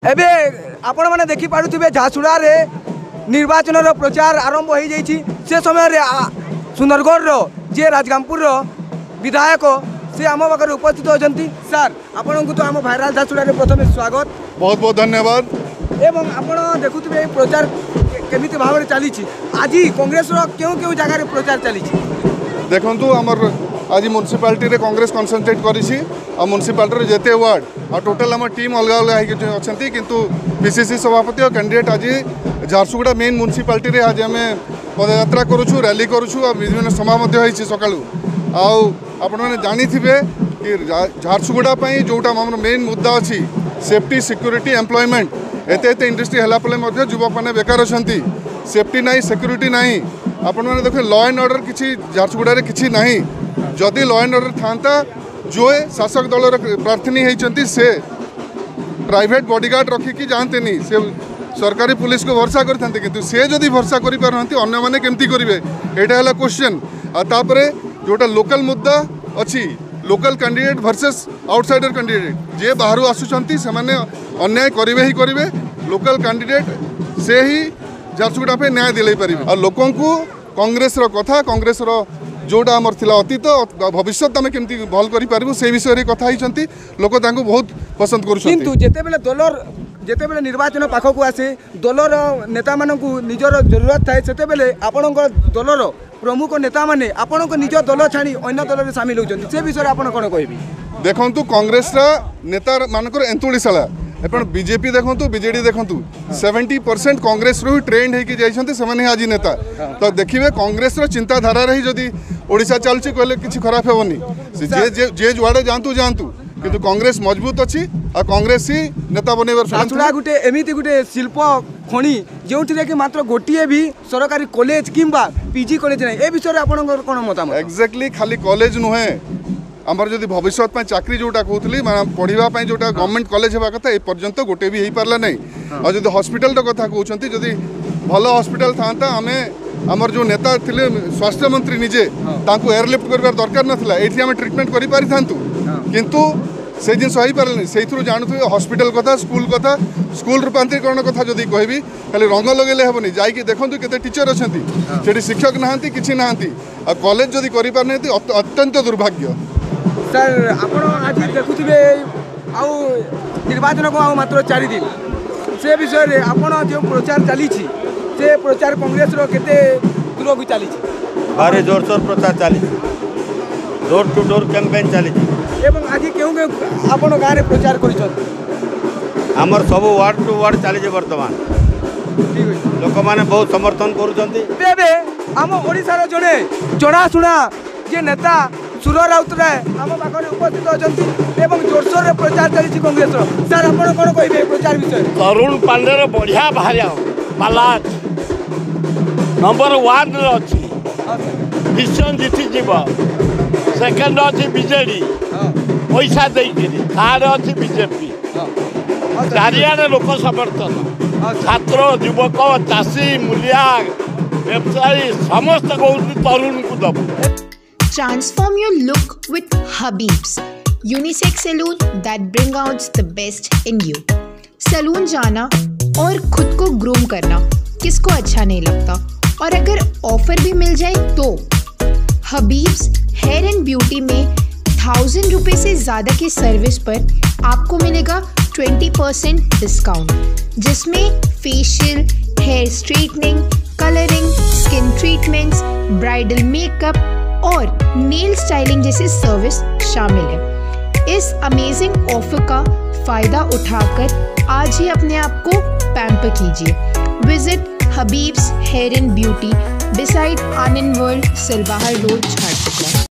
एबे आपण माने देखि पारुथिबे झारसुगुड़ा रे निर्वाचन प्रचार आरंभ हो जाइछि। से समय रे सुंदरगढ़ रो जे राजगामपुर रो विधायक से आम पाखे उपस्थित होती। सर आपन को तो आम भाइराल झारसुगुड़ा रे प्रथम स्वागत, बहुत बहुत धन्यवाद। एवं आपण देखुथिबे प्रचार केमिति भाव चली। आज कांग्रेस रो क्यों जगह प्रचार चली देखु आमर आज म्युनिसिपालिटी रे कांग्रेस कनसेंट्रेट करिछि आ म्युनिसिपालिटी रे जेते वार्ड आ टोटल आम टीम अलग अलग अच्छी किंतु पीसीसी सभापति और कैंडिडेट आज झारसुगुड़ा मेन म्युनिसिपालिटी रे आज आम पदयात्रा करूछु, रैली करूछु आ विभिन्न सभा मध्ये होइछि सकाळु। आपण माने जानि थिबे कि झारसुगुड़ा पई जोटा हमर मेन मुद्दा अछि सेफ्टी सिक्योरिटी एम्प्लॉयमेंट। एते एते इंडस्ट्री हला पले मध्ये युवक माने बेकार अछंती, सेफ्टी नाही, सिक्योरिटी नाही। आपण माने देखो लॉ एंड ऑर्डर किछि झारसुगुड़ा रे किछि नाही। जदि लॉ एंड ऑर्डर थांता जो शासक दल प्रार्थनी होती से प्राइवेट बॉडीगार्ड रखिकी जाते नहीं, से सरकारी पुलिस को भरोसा करते किंतु से जदि भरोसा करि पार नथि अन्य माने केमती करिवे एटा हला क्वेश्चन। आ तापरे जोटा लोकल मुद्दा अछि local candidate versus outsider candidate जे बाहर आसुचंती से माने अन्याय करिवे ही करिवे। लोकल कैंडिडेट से ही झारसुगुड़ा पे न्याय दिलै परिबे। आ लोकन को कांग्रेस रो कथा, कांग्रेस रो जोटा आमर थिला अतीत भविष्य आम केमती भल करि पारबो से विषय रे कथा हिचंती। लोक तांको बहुत पसंद करूछंती किंतु जेतेबेले दलर जेतेबेले निर्वाचन पाखक आसे दलर नेता मानकु निजर जरूरत थाए सेतेबेले आपनक दलर प्रमुख नेता माने आपनक निज दल छाणी अन्य दल रे शामिल होचंती। से विषय रे आपन कोन कहबी? देखंतु कांग्रेस रा नेता मानकर एंतुळीशाला एपण बीजेपी देखंतु, बीजेडी देखंतु 70% कांग्रेस रो ट्रेंड हे कि जाइछंती सेमाने आज नेता। तो देखिबे कांग्रेस रो चिंताधारा रही जदी ओडिशा चलछि कहले किछि खराब हेबनी। जे जे जुआडे जानतु जानतु किंतु कांग्रेस मजबूत अछि आ कांग्रेस ही नेता बनेबर। झारसुगुड़ा गुटे एमिति गुटे शिल्प खणी जोंथिरे कि मात्र गोटिए भी सरकारी कॉलेज किंबा पीजी कॉलेज नै। ए विषय रे आपन कोन मतामत? एक्जेक्टली खाली कॉलेज नुहे आमर जदि भविष्य चाकरी जोटा कहूली पढ़ापी जोटा गवर्नमेंट कॉलेज होगा कथा ए पर्यंत गोटे भी हो पारा ना। और जब हॉस्पिटल कथा कहते जदि भल हॉस्पिटल था आम आमर जो नेता थे स्वास्थ्य मंत्री निजे तांको एयरलिफ्ट कर दरकार नाला ये आम ट्रिटमेंट कर पारि था किंतु से जिन हो पारे से जानते हॉस्पिटल कथा, स्कूल रूपांतरीकरण कथा जदि कहबी खाली रंग लगेले हेबनी। जाइए देखो केते टीचर अच्छा से शिक्षक नहांती किछि नहांती आ कॉलेज जदि करि पार नै अत्यंत दुर्भाग्य। सर आपण आज देखुथिबे आउ निर्वाचन को मात्र 4 दिन से विषय रे आपण जो प्रचार चली से प्रचार कांग्रेस रो केते दूर को चली? भारी जोर शोर प्रचार चली, डोर टू डोर कैंपेन चली। एवं आज क्यों आपण गाँव में प्रचार कर आमर सब वार्ड टू वार्ड चली वर्तमान लोक माने बहुत समर्थन करुँचे। आम ओडिशार जड़े जनाशुना जे नेता सुर राउतराय आम पाखे उपस्थित अच्छा जोरसोर प्रचार चली कांग्रेस। सर आप कौन कहे प्रचार विषय? तरुण पांडे बढ़िया बाहर बालाज नंबर 1 अच्छी निश्चय जीति जीव। सेकेंड अच्छी बीजेडी पैसा देकर, थार्ड अच्छी बीजेपी। चारिआडे लोक समर्थन छात्र, युवक, चाषी, मूलिया, व्यवसायी समस्त तरुण को दबू। Transform your look with Habib's unisex saloon that bring out the best in you. Salon जाना और खुद को ग्रूम करना किसको अच्छा नहीं लगता, और अगर ऑफर भी मिल जाए तो Habib's हेयर एंड ब्यूटी में 1000 रुपये से ज़्यादा की सर्विस पर आपको मिलेगा 20% डिस्काउंट, जिसमें facial, hair straightening, colouring, skin treatments, bridal makeup और नेल स्टाइलिंग जैसी सर्विस शामिल है। इस अमेजिंग ऑफर का फ़ायदा उठाकर आज ही अपने आप को पैम्पर कीजिए। Visit Habib's hair and beauty beside Anand world, सिलवाहर रोड, झारसुगुड़ा।